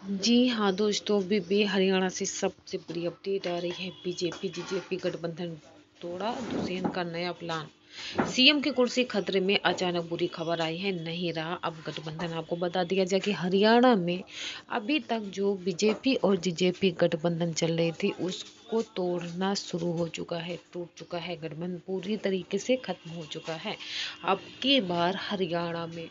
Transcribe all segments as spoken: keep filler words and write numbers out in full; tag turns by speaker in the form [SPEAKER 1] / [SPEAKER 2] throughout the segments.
[SPEAKER 1] जी हाँ दोस्तों, अभी भी हरियाणा से सबसे बड़ी अपडेट आ रही है। बीजेपी बीजेपी गठबंधन तोड़ा, दुष्यंत का नया प्लान। सीएम की कुर्सी खतरे में, अचानक बुरी खबर आई है, नहीं रहा अब गठबंधन। आपको बता दिया जाए कि हरियाणा में अभी तक जो बीजेपी और जेजेपी गठबंधन चल रही थी उसको तोड़ना शुरू हो चुका है, टूट चुका है। गठबंधन पूरी तरीके से खत्म हो चुका है। अब की बार हरियाणा में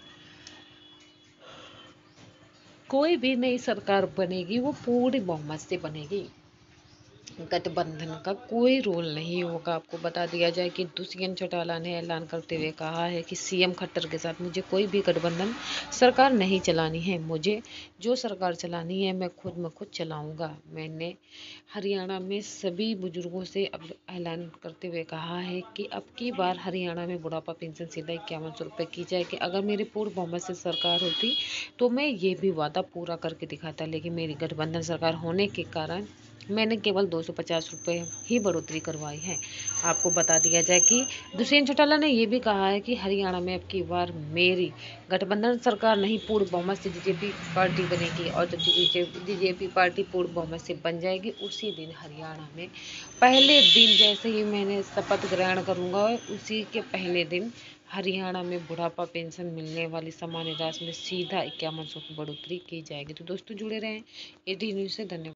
[SPEAKER 1] कोई भी नई सरकार बनेगी वो पूरी बहुमत से बनेगी। गठबंधन का कोई रोल नहीं होगा। आपको बता दिया जाए कि दुष्यंत चौटाला ने ऐलान करते हुए कहा है कि सीएम खट्टर के साथ मुझे कोई भी गठबंधन सरकार नहीं चलानी है। मुझे जो सरकार चलानी है मैं खुद में खुद चलाऊंगा। मैंने हरियाणा में सभी बुजुर्गों से अब ऐलान करते हुए कहा है कि अब की बार हरियाणा में बुढ़ापा पेंशन सीधा इक्यावन सौ रुपये की जाए कि अगर मेरी पूर्ण बहुमत से सरकार होती तो मैं ये भी वादा पूरा करके दिखाता, लेकिन मेरी गठबंधन सरकार होने के कारण मैंने केवल दो सौ पचास रुपये ही बढ़ोतरी करवाई है। आपको बता दिया जाए कि दुष्यंत चौटाला ने यह भी कहा है कि हरियाणा में अब की बार मेरी गठबंधन सरकार नहीं पूर्ण बहुमत से बीजेपी पार्टी बनेगी, और जब बीजेपी पार्टी पूर्ण बहुमत से बन जाएगी उसी दिन हरियाणा में पहले दिन जैसे ही मैंने शपथ ग्रहण करूंगा उसी के पहले दिन हरियाणा में बुढ़ापा पेंशन मिलने वाली सामान्य राशि में सीधा इक्यावन सौ की बढ़ोतरी की जाएगी। तो दोस्तों जुड़े रहें एटी न्यूज़ से। धन्यवाद।